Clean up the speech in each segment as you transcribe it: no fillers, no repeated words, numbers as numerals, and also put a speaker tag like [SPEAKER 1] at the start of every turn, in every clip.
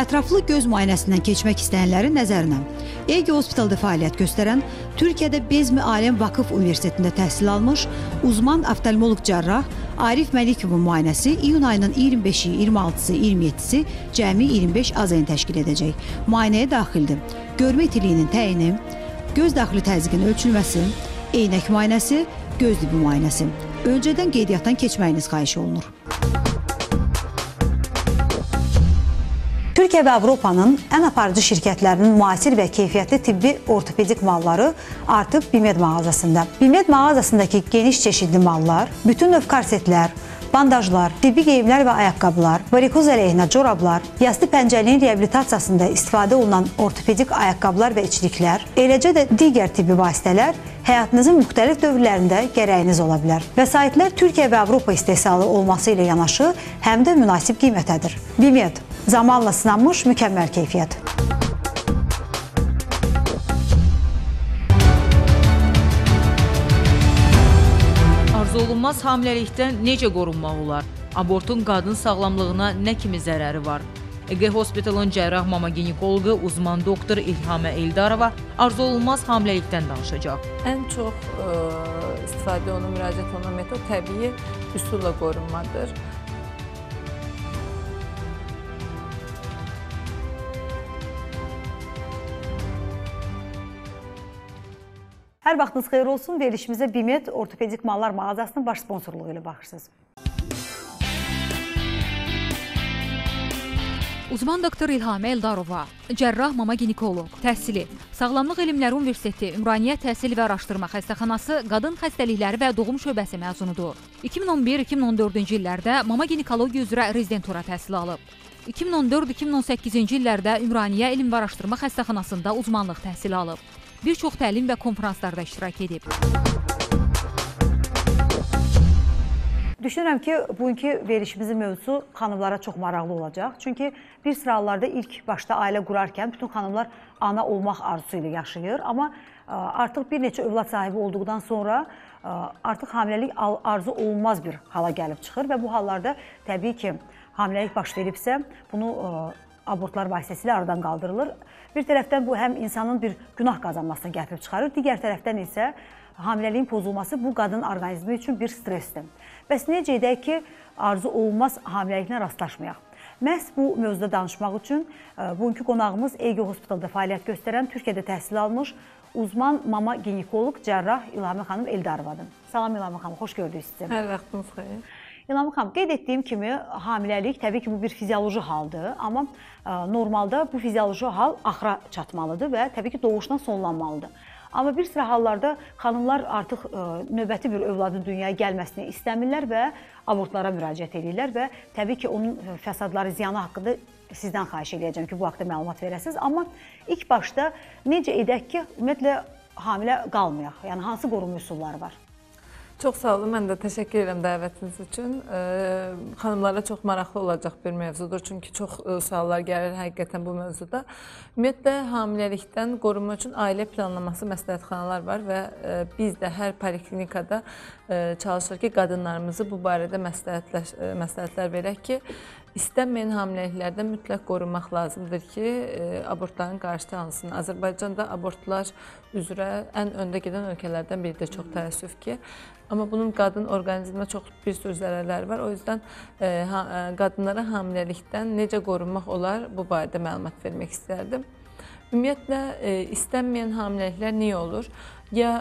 [SPEAKER 1] Ətraflı göz müayinəsindən keçmək istəyənlərin nəzərinə. Ege Hospitalda fəaliyyət göstərən, Türkiyədə Bezmi Aləm Vakıf Universitetində təhsil almış, uzman oftalmoloq cərrah Arif Məlikovun müayinəsi iyun ayının 25-i, 26-sı, 27-si cəmi 25 azayını təşkil edəcək. Müayinəyə daxildir. Görmə itiliyinin təyini, göz daxili təzyiqinin ölçülməsi, eynək müayinəsi, göz dibi müayinəsi. Öncədən qeydiyyatdan keçməyiniz xahiş olunur. Türkiyə və Avropanın ən aparıcı şirkətlərinin müasir və keyfiyyətli tibbi ortopedik malları artıq Bimed mağazasında. Bimed mağazasındakı geniş çeşidli mallar, bütün növ korsetlər, bandajlar, tibbi geyimlər və ayaqqabılar, varikoz əleyhinə corablar, yastı pəncəliyin reabilitasiyasında istifadə olunan ortopedik ayaqqabılar və içliklər, eləcə də digər tibbi vasitələr həyatınızın müxtəlif dövrlərində gərəyiniz ola bilər. Vəsaitlər Türkiyə və Avropa istehsalı olması ilə yanaşı, həm də münasib qiymətədir. Bimed, zamanla sınanmış mükəmməl keyfiyyət.
[SPEAKER 2] Arzu olunmaz hamiləlikdən necə qorunmaq olar? Abortun qadın sağlamlığına nə kimi zərəri var? Ege Hospitalın cərrah mama ginekoloqu uzman doktor İlhamə Eldarova arzu olunmaz hamiləlikdən danışacaq.
[SPEAKER 3] Ən çox istifadə olunan, müraciət olunan metod təbii üsulla qorunmadır.
[SPEAKER 1] Hər vaxtınız xeyir olsun. Verilişimizə Bimed Ortopedik Mallar mağazasının baş sponsorluğu ilə baxırsınız.
[SPEAKER 4] Uzman doktor İlhamə Eldarova, cərrah mama ginekoloq, təhsili, Sağlamlıq Elmləri Universiteti, Ümraniyə Təhsil və Araşdırma Xəstəxanası Qadın Xəstəlikləri və Doğum Şöbəsi məzunudur. 2011-2014-cü illərdə mama ginekologiya üzrə rezidentura təhsili alıb. 2014-2018-ci illərdə Ümraniyə Elm və Araşdırma Xəstəxanasında uzmanlıq təhsili alıb. Bir çox təlim və konferanslarda iştirak edib.
[SPEAKER 1] Düşünürəm ki, bugünkü verilişimizin mövzusu xanımlara çox maraqlı olacaq. Çünki bir sıra hallarda ilk başda ailə qurarkən bütün xanımlar ana olmaq arzusu ilə yaşayır. Amma artıq bir neçə övlad sahibi olduqdan sonra artıq hamiləlik arzu olunmaz bir hala gəlib çıxır və bu hallarda təbii ki, hamiləlik baş veribsə, bunu abortlar vasitəsilə aradan qaldırılır. Bir tərəfdən bu həm insanın bir günah qazanmasına gətirib çıxarır, digər tərəfdən isə hamiləliyin pozulması bu qadın orqanizmi üçün bir stressdir. Bəs necə edək ki, arzu olunmaz hamiləliklə rastlaşmayaq? Məhz bu mövzuda danışmaq üçün bugünkü qonağımız Ege Hospitalda fəaliyyət göstərən, Türkiyədə təhsil almış uzman mama ginekoloq cərrah İlhamə xanım Eldarovadır. Salam İlhamə xanım, xoş gördük sizi.
[SPEAKER 3] Hər vaxtınız xeyir.
[SPEAKER 1] İlhamə xanım, qeyd etdiyim kimi hamiləlik təbii ki, bu bir fizioloji haldır, amma normalda bu fizioloji hal axıra çatmalıdır və təbii ki, doğuşdan sonlanmalıdır. Amma bir sıra hallarda xanımlar artıq növbəti bir övladın dünyaya gəlməsini istəmirlər və abortlara müraciət edirlər və təbii ki, onun fəsadları, ziyanı haqqında sizdən xahiş edəcəm ki, bu haqda məlumat verəsiniz. Amma ilk başda necə edək ki, ümumiyyətlə hamilə qalmayaq? Yəni, hansı qorunma üsulları var?
[SPEAKER 3] Çox sağ olun, mən də təşəkkür edirəm dəvətiniz üçün. Xanımlara çox maraqlı olacaq bir mövzudur, çünki çox suallar gəlir həqiqətən bu mövzuda. Ümumiyyətlə, hamiləlikdən qorunma üçün ailə planlaması məsləhətxanalar var və biz də hər poliklinikada çalışır ki, qadınlarımızı bu barədə məsləhətlər verək ki, İstənməyən hamiləliklərdən mütləq qorunmaq lazımdır ki, abortların qarşısı alınsın. Azərbaycanda abortlar üzrə ən öndə gedən ölkələrdən biridir, çox təəssüf ki. Amma bunun qadın orqanizminə çox bir sürü zərərləri var. O yüzdən qadınlara hamiləlikdən necə qorunmaq olar, bu barədə məlumat vermək istərdim. Ümumiyyətlə, istənməyən hamiləliklər niyə olur? Ya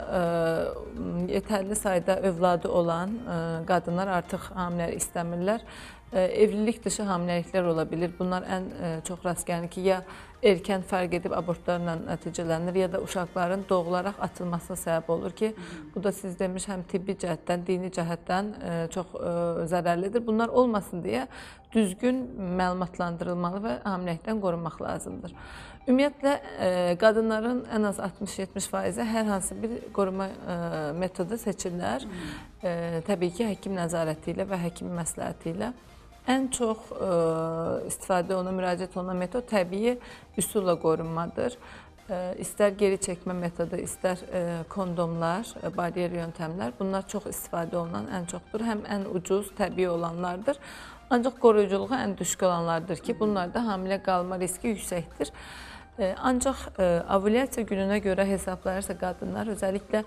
[SPEAKER 3] yetərli sayda övladı olan qadınlar artıq hamilə istəmirlər. Evlilik dışı hamiləliklər ola bilir. Bunlar ən çox rast gəlir ki, ya erkən fərq edib abortlarla nəticələnir, ya da uşaqların doğularaq atılmasına səbəb olur ki, bu da siz demiş həm tibbi cəhətdən, dini cəhətdən çox zərərlidir. Bunlar olmasın deyə düzgün məlumatlandırılmalı və hamiləlikdən qorunmaq lazımdır. Ümumiyyətlə, qadınların ən az 60-70% hər hansı bir qorunma metodu seçirlər. Təbii ki, həkim nəzarəti ilə və həkim məsləhəti ilə. Ən çox istifadə olunan, müraciət olunan metod təbii üsulla qorunmadır. İstər geri çəkmə metodu, istər kondomlar, baryer yöntəmlər, bunlar çox istifadə olunan ən çoxdur. Həm ən ucuz, təbii olanlardır. Ancaq qoruyuculuğu ən düşük olanlardır ki, bunlarda hamilə qalma riski yüksəkdir. Ancaq ovulyasiya gününə görə hesablayırsa qadınlar, özəlliklə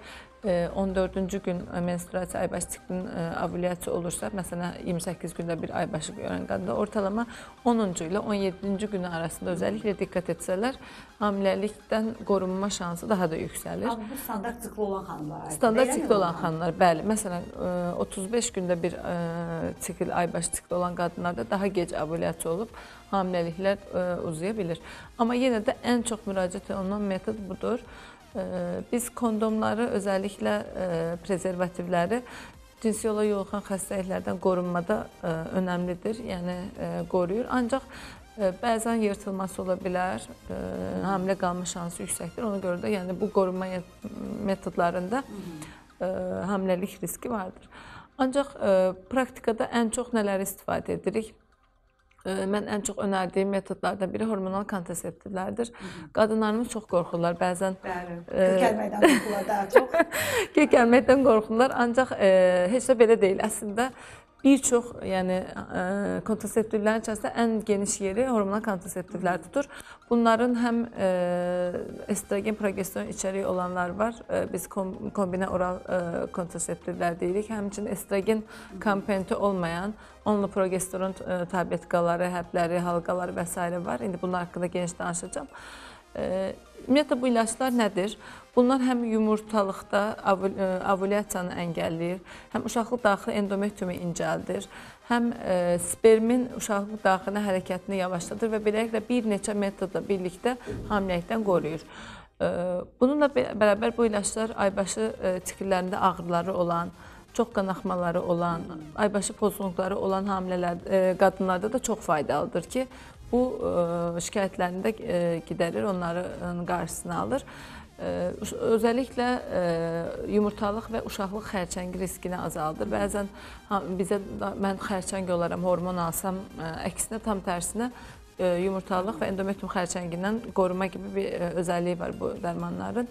[SPEAKER 3] 14-cü gün menstruasiya aybaşı siklinin ovulyasiya olursa, məsələn 28 gündə bir aybaşı görən qadında ortalama 10-cu ilə 17-ci günü arasında özəlliklə diqqət etsələr, hamiləlikdən qorunma şansı daha da yüksəlir.
[SPEAKER 1] Amma bu standart sikli olan xanımlar.
[SPEAKER 3] Standart sikli olan xanımlar, bəli. Məsələn 35 gündə bir sikl, aybaşı sikli olan qadınlarda daha gec ovulyasiya olub, hamiləliklər uzaya bilir. Amma yenə də ən çox müraciət olunan metod budur. Biz kondomları, özəlliklə prezervativləri cinsi yolla yoluxan xəstəliklərdən qorunmada önəmlidir, yəni qoruyur. Ancaq bəzən yırtılması ola bilər, hamilə qalma şansı yüksəkdir. Ona görə də yəni bu qorunma metodlarında hamiləlik riski vardır. Ancaq praktikada ən çox nələri istifadə edirik? Mən ən çox önərdiyim metodlardan biri hormonal kontraseptivlərdir. Qadınlarımız çox qorxurlar bəzən.
[SPEAKER 1] Kökəlməkdən qorxurlar daha çox.
[SPEAKER 3] Kökəlməkdən qorxurlar, ancaq heç də belə deyil. Əslində bir çox, yəni kontraseptivlərin içərisində ən geniş yeri hormonal kontraseptivlər tutur. Bunların həm estrogen, progesteron içəriyi olanlar var. Biz kombinə oral kontraseptivlər deyirik. Həmçinin estrogen komponenti olmayan, onunla progesteron tabletkaları, həbləri, halqaları və s. var. İndi bunlar haqqında geniş danışacağım. Ümumiyyətlə bu ilaçlar nədir? Bunlar həm yumurtalıqda ovulyasiyanı əngəlləyir, həm uşaqlıq daxili endometriumu incəldir, həm spermin uşaqlıq daxilinə hərəkətini yavaşladır və beləliklə bir neçə metodla birlikdə hamiləlikdən qoruyur. Bununla bərabər bu ilaçlar aybaşı sikllərində ağrıları olan, çox qanaxmaları olan, aybaşı pozğunluqları olan qadınlarda da çox faydalıdır ki, bu şikayətlərini də gidərir, onların qarşısını alır. Özəlliklə yumurtalıq və uşaqlıq xərçəngi riskini azaldır. Bəzən mən xərçəng olaram, hormon alsam, əksinə tam tərsinə yumurtalıq və endometrium xərçəngindən qoruma kimi bir özəlliyi var bu dərmanların.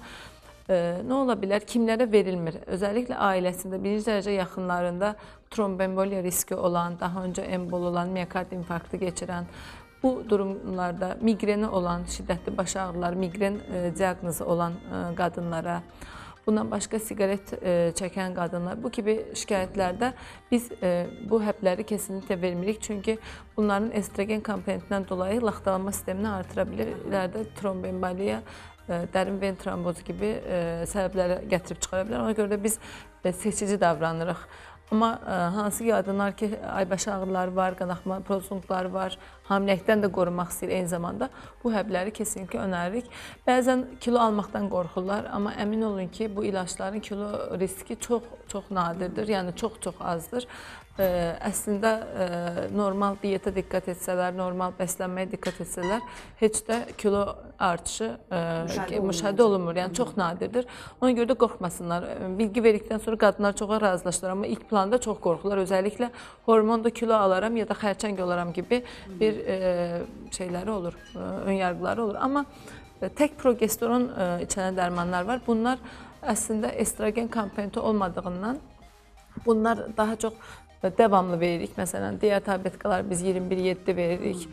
[SPEAKER 3] Nə ola bilər? Kimlərə verilmir? Özəlliklə ailəsində birinci dərəcə yaxınlarında tromboemboliya riski olan, daha öncə embol olan, miokard infarktı keçirən, bu durumlarda miqreni olan, şiddətli baş ağrıları, miqren diaqnozu olan qadınlara, bundan başqa siqaret çəkən qadınlar, bu kimi şikayətlərdə biz bu həbləri kesinliklə vermirik. Çünki bunların estrogen komponentindən dolayı laxtalanma sistemini artıra bilir. İlərdə tromboemboliya, dərin ven trombozu kimi səbəbləri gətirib çıxara bilər. Ona görə də biz seçici davranırıq. Amma hansı qadınlar ki, aybaşı ağrıları var, qanaxma pozğunluqları var, hamiləlikdən də qorunmaq istəyir eyni zamanda bu həbləri kesinliklə önəririk. Bəzən kilo almaqdan qorxurlar, amma əmin olun ki, bu ilaçların kilo riski çox nadirdir, yəni çox azdır. Əslində normal diyetə diqqət etsələr, normal bəslənməyə diqqət etsələr, heç də kilo artışı müşahidə olunmur, yəni çox nadirdir. Ona görə də qorxmasınlar. Bilgi verdikdən sonra qadınlar çoxa razılaşırlar, amma ilk planda çox qorxurlar. Özəlliklə hormonda kilo alaram ya da xərçəng olaram gibi bir şeyləri olur, önyargıları olur. Amma tək progesteron içənə dərmanlar var. Bunlar əslində estrogen komponenti olmadığından bunlar daha çox devamlı veririk. Məsələn, digər tabletkalar biz 21-7 veririk.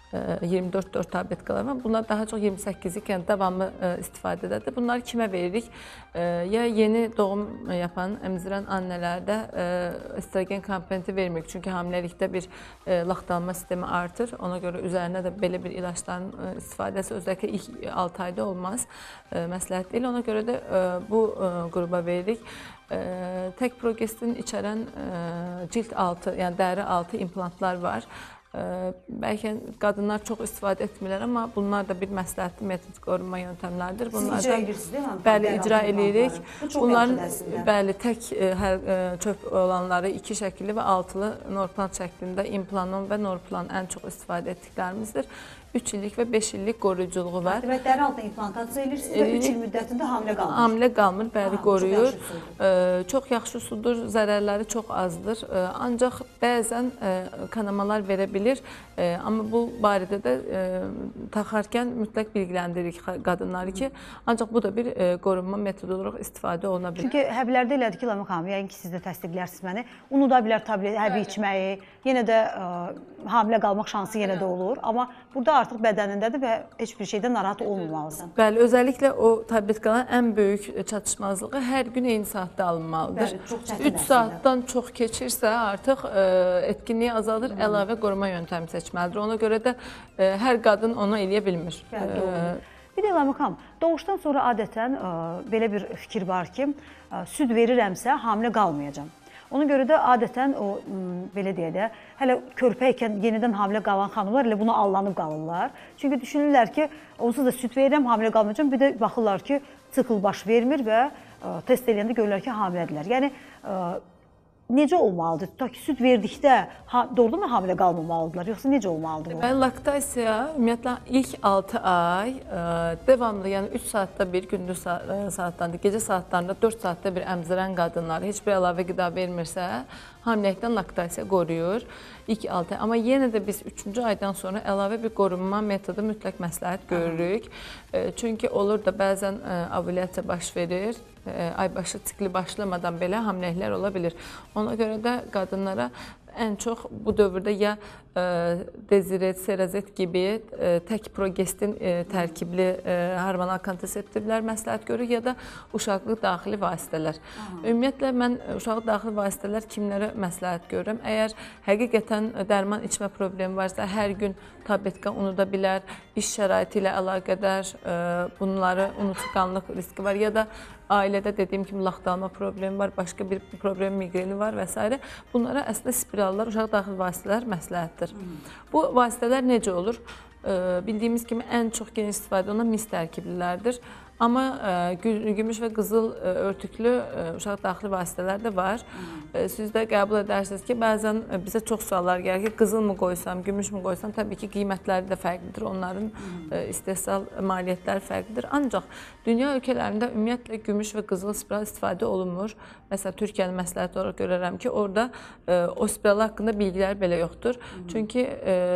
[SPEAKER 3] 24-4 tabletkalar var. Bunlar daha çox 28 ikən davamlı istifadədədir. Bunları kimə veririk? Ya yeni doğum yapan, əmzirən annələrdə estrogen komponenti vermirik. Çünki hamiləlikdə bir laxtalanma sistemi artır. Ona görə üzərinə də belə bir ilaçların istifadəsi özelliklə ilk 6 ayda olmaz. Məsləhət deyil. Ona görə də bu qruba veririk. Tək progesterin içərən cilt altı, yəni dəri altı implantlar var. Bəlkə qadınlar çox istifadə etmirlər, amma bunlar da bir məsləhətli metod qorunma yöntəmləridir.
[SPEAKER 1] Siz icra edirsiniz, deyil mi?
[SPEAKER 3] Bəli, icra edirik. Bunların bəli, tək çöp olanları 2 şəkilli və 6-lı Norplant şəklində implanon və Norplan ən çox istifadə etdiklərimizdir. 3 illik və 5 illik qoruyuculuğu var.
[SPEAKER 1] Demək, dəri altına implantasiya edirsiniz və 3 il müddətində hamilə qalmır.
[SPEAKER 3] Hamilə qalmır, bəli, qoruyur. Çox yaxşı sudur, zərərləri çox azdır. Ancaq bəzən kanamalar verə bilir. bilir. Amma bu barədə də taxarkən mütləq bilgiləndirik qadınları ki, ancaq bu da bir qorunma metodu olaraq istifadə oluna bilər.
[SPEAKER 1] Çünki həblərdə elədir ki, Ləman xanım, yəqin ki, siz də təsdiqlərsiniz məni, unuda bilər tablet, həbi içməyi, yenə də hamilə qalmaq şansı yenə də olur. Amma burada artıq bədənindədir və heç bir şeydən narahat olmamalıdır.
[SPEAKER 3] Bəli, özəlliklə o tabletkaların ən böyük çatışmazlığı hər gün eyni saatda alınmalıdır.
[SPEAKER 1] Bəli, çox çətin
[SPEAKER 3] 3 saatdan çox keçirsə artıq etkinliyi azalır, əlavə qoruma yöntəmi seçməlidir. Ona görə də hər qadın onu eləyə bilmir.
[SPEAKER 1] Bir də Ləman xanım, doğuşdan sonra adətən belə bir fikir var ki, süd verirəmsə hamilə qalmayacam. Ona görə də adətən o, belə deyək də, hələ körpə ikən yenidən hamilə qalan xanımlar elə buna allanıb qalırlar. Çünki düşünürlər ki, onsuz da süd verirəm, hamilə qalmayacam. Bir də baxırlar ki, sikl baş vermir və test eləyəndə görürlər ki, hamilədirlər. Yəni, necə olmalıdır? Ta ki, süd verdikdə doğrudan da hamilə qalmamalıdırlar, yoxsa necə olmalıdır?
[SPEAKER 3] Deməli, laktasiya ümumiyyətlə ilk 6 ay devamlı, yəni 3 saatda bir, gündüz saatlarında, gecə saatlarında 4 saatda bir əmzirən qadınlar heç bir əlavə qida vermirsə, hamiləlikdən laktasiya qoruyur ilk 6 ay. Amma yenə də biz 3-cü aydan sonra əlavə bir qorunma metodu mütləq məsləhət görürük. Çünki olur da bəzən ovulyasiya baş verir, aybaşı sikli başlamadan belə hamiləliklər ola bilir. Ona görə də qadınlara ən çox bu dövrdə ya Deziret, Serazet kimi tək progestin tərkibli hormonal kontraseptivlər məsləhət görür, ya da uşaqlıq daxili vasitələr. Ümumiyyətlə, mən uşaqlıq daxili vasitələr kimlərə məsləhət görürəm? Əgər həqiqətən dərman içmə problemi varsa, hər gün tabletka unuda bilər, iş şəraiti ilə əlaqədar bunları unutqanlıq riski var, ya da ailədə dediyim kimi laxtalma problemi var, başqa bir problem, miqreni var və s. Bunlara əslində spirallar, uşaq daxili vasitələr məsləhətdir. Bu vasitələr necə olur? Bildiyimiz kimi ən çox geniş istifadə olunan mis tərkiblilərdir. Amma gümüş və qızıl örtüklü uşaq daxili vasitələr də var. Siz də qəbul edərsiniz ki, bəzən bizə çox suallar gəlir ki, qızıl mı qoysam, gümüş mü qoysam, təbii ki, qiymətləri də fərqlidir, onların istehsal maliyyətləri fərqlidir. Ancaq dünya ölkələrində ümumiyyətlə gümüş və qızıl spiral istifadə olunmur. Məsələn, Türkiyəni məsləhət olaraq görərəm ki, orada o spiral haqqında bilgilər belə yoxdur. Çünki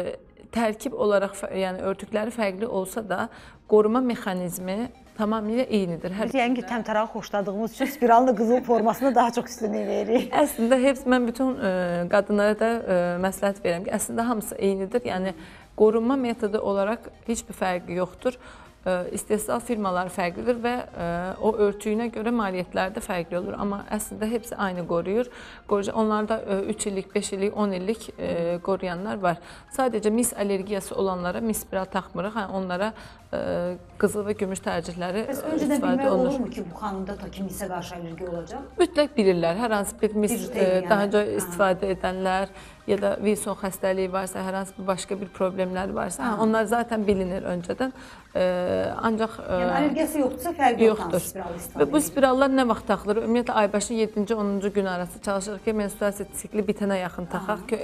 [SPEAKER 3] tərkib olaraq, yəni örtükləri fərqli olsa da, qoruma mexanizmi tamamilə eynidir.
[SPEAKER 1] Biz yəqin ki, təmtərağı xoşladığımız üçün spiralın da qızıl formasına daha çox üstünlük veririk.
[SPEAKER 3] Əslində, mən bütün qadınlara da məsləhət verirəm ki, əslində hamısı eynidir. Yəni, qorunma metodu olaraq heç bir fərqi yoxdur. İstehsal firmaları fərqlidir və o örtüyünə görə maliyyətləri də fərqli olur. Amma əslində hepsi aynı qoruyur. Onlarda 3 illik, 5 illik, 10 illik qoruyanlar var. Sadəcə mis allergiyası olanlara mis spiral taxmırıq. Onlara qızıl və gümüş tərcihləri istifadə olunur.
[SPEAKER 1] Öncədən bilmək olurmu ki, bu xanımda ta ki misə qarşı allergiya olacaq?
[SPEAKER 3] Mütləq bilirlər. Hər hansı bir mis daha önce istifadə edənlər ya da Wilson xəstəliyi varsa, hər hansı bir başqa bir problemləri varsa, onlar zaten bilinir öncədən. Ancaq
[SPEAKER 1] yəni allergiyası yoxdursa fərqi yoxdur.
[SPEAKER 3] Və bu spirallar nə vaxt taxılır? Ümumiyyətlə aybaşın 7-ci 10-cu gün arası çalışırıq ki, menstruasiya sikli bitənə yaxın taxaq ki,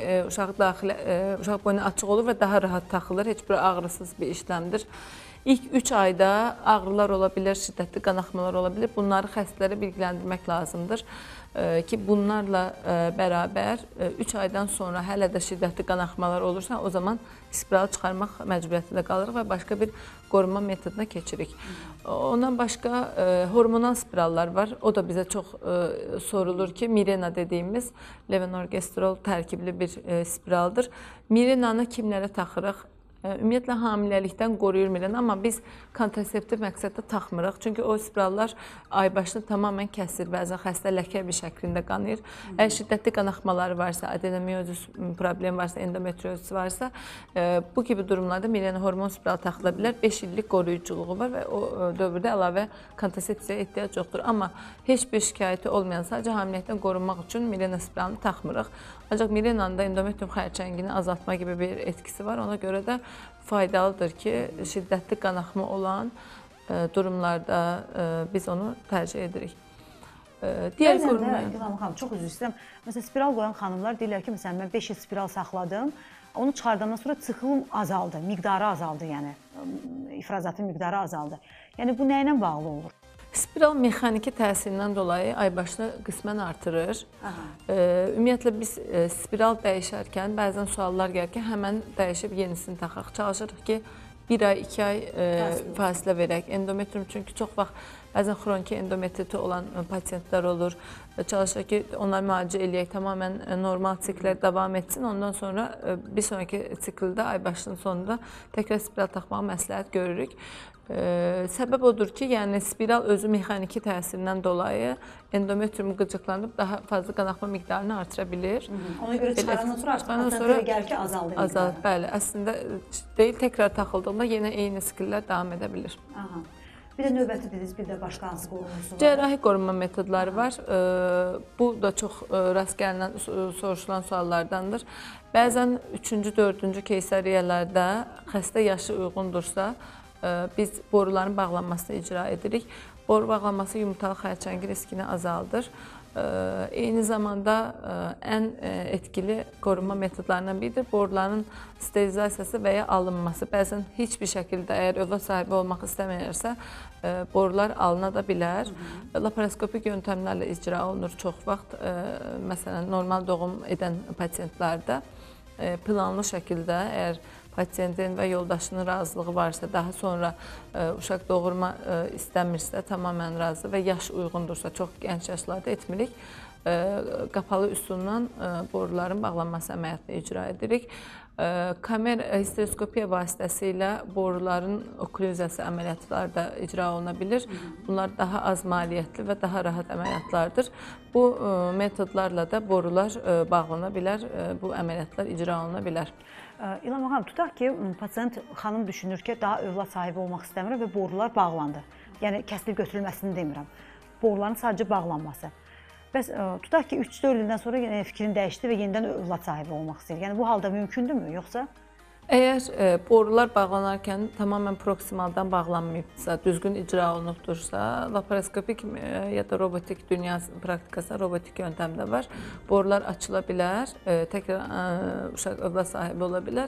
[SPEAKER 3] uşaq boynu açıq olur və daha rahat taxılır. Heç bir ağrısız bir işləmdir. İlk 3 ayda ağrılar ola bilər, şiddətli qanaxmalar ola bilər. Bunları xəstələrə bilgiləndirmək lazımdır ki, bunlarla bərabər 3 aydan sonra hələ də şiddətli qanaxmalar olursa, o zaman spiral çıxarmaq məcburiyyətində qalırıq və başqa bir qorunma metoduna keçirik. Ondan başqa hormonal spirallar var. O da bizə çox sorulur ki, Mirena dediyimiz levonorgestrol tərkibli bir spiraldır. Mirenanı kimlərə taxırıq? Ümumiyyətlə, hamiləlikdən qoruyur Mirena, amma biz kontraseptiv məqsəddə taxmırıq. Çünki o spirallar aybaşını tamamən kəsir, bəzən xəstə ləkə bir şəklində qanayır. Əgər şiddətli qanaxmaları varsa, adenomiyozis problemi varsa, endometriozis varsa, bu gibi durumlarda Mirena hormon spiral taxıla bilər. 5 illik qoruyuculuğu var və o dövrdə əlavə kontrasepsiyaya ehtiyac yoxdur. Amma heç bir şikayəti olmayan, sadəcə hamiləlikdən qorunmaq üçün Mirena spiralını taxmırıq. Ancaq Mirenanın da endometrium xərçəngini azaltma gibi bir etkisi var. Ona görə də faydalıdır ki, şiddətli qanaxma olan durumlarda biz onu tercih edirik.
[SPEAKER 1] Bəzən də, İlham xanım, çox üzr istəyirəm. Məsələn, spiral qoyan xanımlar deyirlər ki, məsələn, mən 5 il spiral saxladım, onu çıxardandan sonra çıxılım azaldı, miqdarı azaldı, yəni ifrazatın miqdarı azaldı. Yəni, bu nə ilə bağlı olur?
[SPEAKER 3] Spiral mexaniki təsirindən dolayı aybaşını qismən artırır. Ümumiyyətlə biz spiral dəyişərkən bəzən suallar gəlir ki, həmən dəyişib yenisini taxaq. Çalışırıq ki, 1 ay, 2 ay fasilə verək. Endometrium çünki çox vaxt bəzən xroniki endometriti olan pasiyentlər olur. Çalışırıq ki, onlar müalicə eləyək, tamamən normal siklər davam etsin. Ondan sonra bir sonraki sikldə aybaşının sonunda təkrar spiral taxmağı məsləhət görürük. Səbəb odur ki, yəni spiral özü mexaniki təsirindən dolayı endometriumu qıcıqlandırıb daha fazla qanaxma miqdarını artıra bilir.
[SPEAKER 1] Ona görə çıxarandan sonra gəlir ki, azaldı.
[SPEAKER 3] Azalır, bəli. Əslində deyil, təkrar taxıldığında yenə eyni siklər davam edə bilir.
[SPEAKER 1] Bir də növbəti dediniz, bir də başqa hansı qorunması var?
[SPEAKER 3] Cərrahi qorunma metodları var. Bu da çox rast gəlinən, soruşulan suallardandır. Bəzən 3-cü, 4-cü keysariyalarda xəstə yaşı uyğundursa, biz boruların bağlanmasını icra edirik. Boru bağlanması yumurtalı xərçəngi riskini azaldır. Eyni zamanda ən etkili qorunma metodlarından biridir boruların sterilizasiyası və ya alınması. Bəzən heç bir şəkildə əgər övlad sahibi olmaq istəməyirsə, borular alına da bilər. Laparoskopik yöntəmlərlə icra olunur çox vaxt. Məsələn, normal doğum edən pasiyentlərdə planlı şəkildə əgər pasiyentin və yoldaşının razılığı varsa, daha sonra uşaq doğurma istəmirsə, tamamən razı və yaş uyğundursa, çox gənc yaşlarda etmirik. Qapalı üsuldan boruların bağlanması əməliyyatını icra edirik. Kamer histeroskopiya vasitəsilə boruların oklüziyası əməliyyatları da icra oluna bilir. Bunlar daha az maliyyətli və daha rahat əməliyyatlardır. Bu metodlarla da borular bağlana bilər, bu əməliyyatlar icra oluna bilər.
[SPEAKER 1] İlham xanım, tutaq ki, pasiyent xanım düşünür ki, daha övlad sahibi olmaq istəmirəm və borular bağlandı. Yəni, kəsilib götürülməsini demirəm. Boruların sadəcə bağlanması. Bəs tutaq ki, 3-4 ildən sonra fikrini dəyişdi və yenidən övlad sahibi olmaq istəyir. Yəni, bu halda mümkündürmü, yoxsa?
[SPEAKER 3] Əgər borular bağlanarkən tamamən proksimaldan bağlanmayıbsa, düzgün icra olunubdursa, laparoskopik ya da robotik dünya praktikasında robotik yöntəm də var. Borular açıla bilər, təkrar uşaq övlad sahibi ola bilər.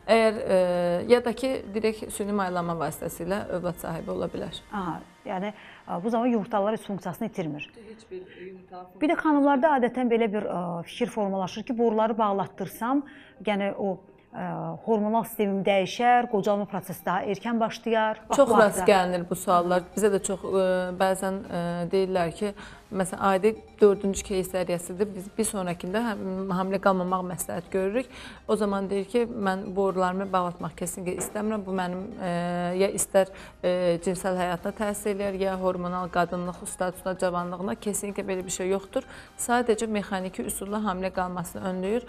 [SPEAKER 3] Əgər ya da ki, direkt süni maylama vasitəsilə övlad sahibi ola bilər.
[SPEAKER 1] Yəni, bu zaman yumurtalar öz funksiyasını itirmir. Bir də xanımlarda adətən belə bir fikir formalaşır ki, boruları bağlatdırsam, yəni o hormonal sistemim dəyişər, qocalma prosesi daha erkən başlayar.
[SPEAKER 3] Çox rast gəlinir bu suallar. Bizə də çox bəzən deyirlər ki, məsələn, adi 4-cü keysəriyəsidir. Biz bir sonrakında hamilə qalmamaq məsləhət görürük. O zaman deyir ki, mən borularımı bağlatmaq kesinliklə istəmirəm. Bu mənim ya istər cinsel həyatına təsir edir, ya hormonal qadınlıq statusuna, cavanlığına kesinliklə belə bir şey yoxdur. Sadəcə mexaniki üsulla hamilə qalmasını önləyir.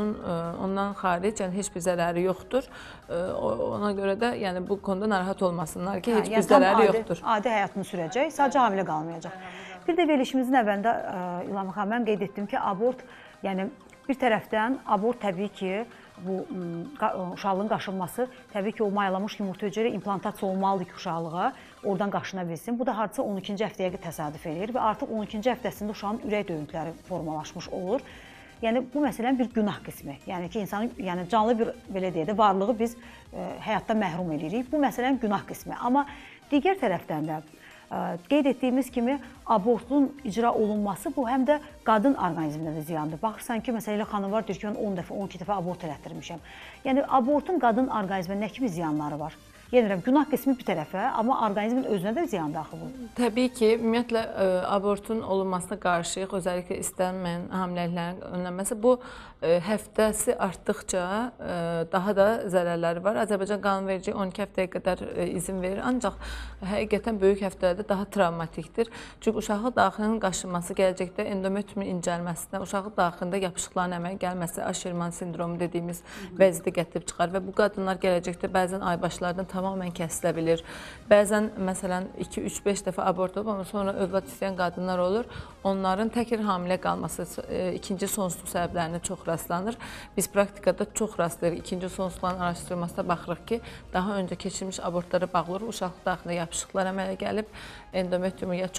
[SPEAKER 3] Ondan xaric, yəni heç bir zərəri yoxdur. Ona görə də yəni bu konuda narahat olmasınlar ki, heç bir zərəri yoxdur.
[SPEAKER 1] Adi həyatını sürəcək, sadəcə hamilə qalmayacaq. Bir də verilişimizin əvvəlində İlham xanım, mən qeyd etdim ki, abort, yəni bir tərəfdən abort təbii ki, bu uşaqlığın qaşınması, təbii ki, o mayalamış yumurta hüceyrə implantasiya olmalıdır ki, uşaqlığa oradan qaşına bilsin. Bu da hardasa 12-ci həftəyə təsadüf edir və artıq 12-ci həftəsində uşağın ürək döyüntüləri formalaşmış olur. Yəni, bu məsələn bir günah qismi. Yəni ki, insanın canlı bir, belə deyək də, varlığı biz həyatdan məhrum edirik. Bu məsələn günah qismi. Amma digər tərəfdən də qeyd etdiyimiz kimi abortun icra olunması bu həm də qadın orqanizminə də ziyandır. Baxırsan ki, məsələn, xanımlar deyir ki, mən 10 dəfə, 12 dəfə abort elətdirmişəm. Yəni, abortun qadın orqanizminə nə kimi ziyanları var? Yenirəm, günah qismi bir tərəfə, amma orqanizmin özünə də ziyan daxil olur.
[SPEAKER 3] Təbii ki, ümumiyyətlə abortun olunmasına qarşıyıq, özəlliklə istənməyən hamiləliklərin önlənməsi. Bu, həftəsi artdıqca daha da zərərləri var. Azərbaycan qanunverici 12 həftəyə qədər izin verir, ancaq həqiqətən böyük həftələrdə daha travmatikdir. Çünki uşaqlıq daxilinin qaşınması gələcəkdə endometriumun incəlməsinə, uşaqlıq daxilində yapışıqların əmələ gəlməsi, Aşerman sindromu dediyimiz vəziyyətə gətirib çıxar və bu qadınlar gələcəkdə bəzən aybaşlardan tamamən kəsilə bilir. Bəzən, məsələn, 2-3-5 dəfə abort olub, amma sonra övlad istəyən qadınlar olur. Onların təkrar hamilə qalması ikinci sonsuzluq səbəblərinə çox rastlanır. Biz praktikada çox rastlayırıq. İkinci sonsuzluqların araşdırılmasına baxırıq ki, daha öncə keçirilmiş abortlara bağlı uşaqlıq daxilində yapışıqlar əmələ gəlib, endometriumu ya çox incəlib,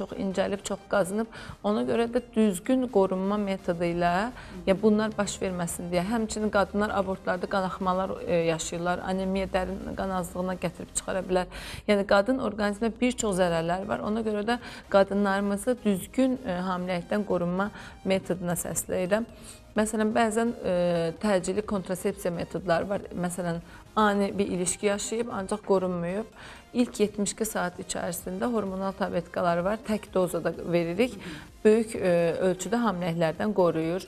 [SPEAKER 3] gəlib, çox qazınıb. Ona görə də düzgün qorunma metodu ilə bunlar baş verməsin deyə. Həmçinin qadınlar abortlarda qanaxmalar yaşayırlar, anemiya dərin qan azlığına gətirib çıxara bilər. Yəni qadın orqanizmində bir çox zərərlər var. Ona görə də qadınlarımızı düzgün hamiləlikdən qorunma metoduna səsləyirəm. Məsələn, bəzən təcili kontrasepsiya metodları var. Məsələn, ani bir ilişki yaşayıb, ancaq qorunmayıb. İlk 72 saat içərisində hormonal tabletkalar var. Tək dozada veririk. Böyük ölçüdə hamiləliklərdən qoruyur.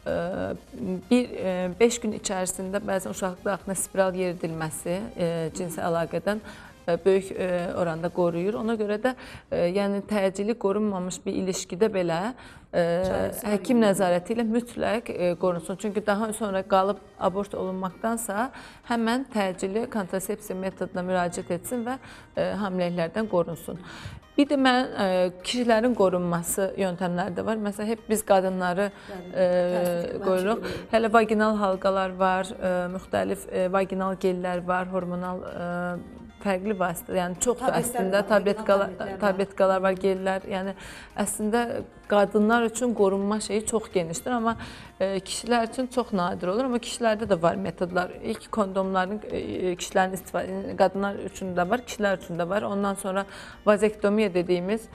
[SPEAKER 3] 5 gün içərisində bəzən uşaqlıqda axına spiral yeridilməsi cinsi əlaqədən böyük oranda qoruyur. Ona görə də yəni təcili qorunmamış bir ilişkidə belə həkim nəzarəti ilə mütləq qorunsun. Çünki daha sonra qalıb abort olunmaqdansa həmən təcili kontrasepsiya metoduna müraciət etsin və hamiləliklərdən qorunsun. Bir də kişilərin qorunması yöntəmləri də var. Məsələn, hep biz qadınları qoruruq. Hələ vaginal halqalar var, müxtəlif vaginal gellər var, hormonal fərqli vasitə, yəni çoxdur əslində, tabletkalar var, gellər, yəni əslində qadınlar üçün qorunma şeyi çox genişdir, amma kişilər üçün çox nadir olur, amma kişilərdə də var metodlar. İlk kondomların kişilərin istifadə, qadınlar üçün də var, kişilər üçün də var. Ondan sonra vazektomiya dediyimiz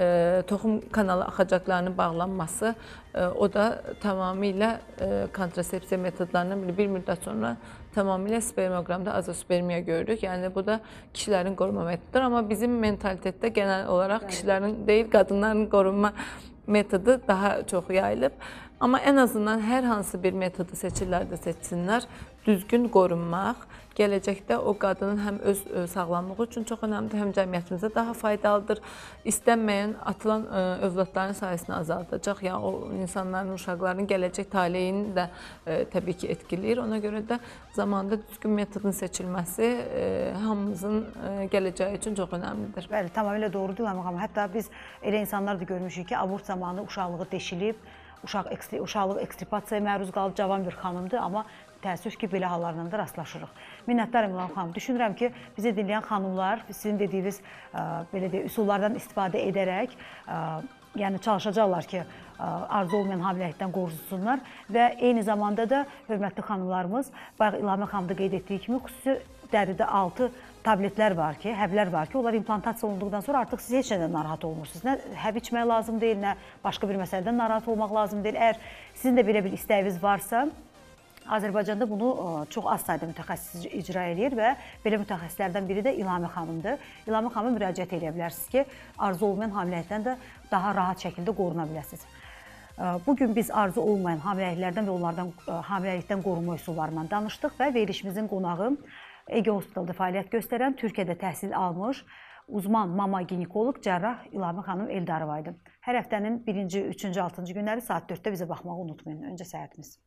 [SPEAKER 3] toxum kanalı axacaqlarının bağlanması, o da tamamilə kontrasepsiya metodlarından bir müddət sonra tamamilə spermogramda azospermiya görürük. Yəni bu da kişilərin qorunma metodudur. Amma bizim mentalitetdə genel olaraq kişilərin deyil, qadınların qorunma metodu daha çox yayılıb. Amma ən azından hər hansı bir metodu seçirlər də seçsinlər, düzgün qorunmaq gələcəkdə o qadının həm öz sağlamlığı üçün çox önəmlidir, həm cəmiyyətimizə daha faydalıdır. İstənməyən atılan övladların sayısını azaldacaq, yəni o insanların, uşaqların gələcək taleyini də təbii ki etkiləyir. Ona görə də zamanında düzgün metodun seçilməsi hamımızın gələcəyi üçün çox önəmlidir.
[SPEAKER 1] Bəli, tamamilə doğrudur. Hətta biz elə insanlar da görmüşük ki, abort zamanı uşaqlığı deşilib, uşaqlıq ekstripasiyaya məruz qalıb cavan bir xanımdır, amma təəssüf ki, belə hallarla da rastlaşırıq. Minnətdarım İlham xanım. Düşünürəm ki, bizi dinləyən xanımlar sizin dediyiniz belə deyək, üsullardan istifadə edərək yəni çalışacaqlar ki, arzu olmayan hamiləlikdən qorunsunlar və eyni zamanda da hörmətli xanımlarımız, bayaq İlham xanım da qeyd etdiyi kimi, xüsusi dəridə 6 tabletlər var ki, həblər var ki, onlar implantasiya olunduqdan sonra artıq siz heç nədən narahat olmursunuz. Nə həb içmək lazım deyil, nə başqa bir məsələdən narahat olmaq lazım deyil. Əgər sizin də belə bir istəyiniz varsa, Azərbaycanda bunu çox az sayda mütəxəssis icra edir və belə mütəxəssislərdən biri də İlham xanımdır. İlham xanıma müraciət edə bilərsiniz ki, arzu olmayan hamiləlikdən də daha rahat şəkildə qoruna biləsiniz. Bugün biz arzu olmayan hamiləliklərdən və onlardan hamiləlikdən qorunma üsullarından danışdıq və verilişimizin qonağı Ege Hospitalda fəaliyyət göstərən, Türkiyədə təhsil almış uzman mama ginekoloq cərrah İlham xanım Eldarova idi. Hər həftənin 1-ci, 3-cü, 6-cı günləri saat 4-də bizə baxmağı unutmayın. Öncə səhətimiz.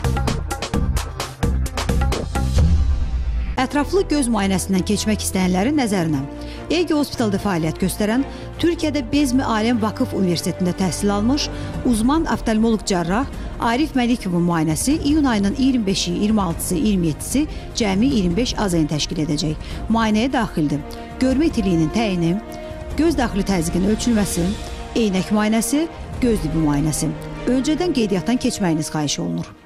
[SPEAKER 5] Ətraflı göz müayinəsindən keçmək istəyənlərin nəzərinə Ege Hospitalda fəaliyyət göstərən, Türkiyədə Bezmi Aləm Vakıf Universitetində təhsil almış uzman oftalmoloq cərrah Arif Məlikovun müayinəsi iyun ayının 25-i, 26-sı, 27-si cəmi 25 azayını təşkil edəcək. Müayinəyə daxildir görmə itiliyinin təyini, göz daxili təzyiqinin ölçülməsi, eynək müayinəsi, göz dibi müayinəsi. Öncədən qeydiyyatdan keçməyiniz xahiş olunur.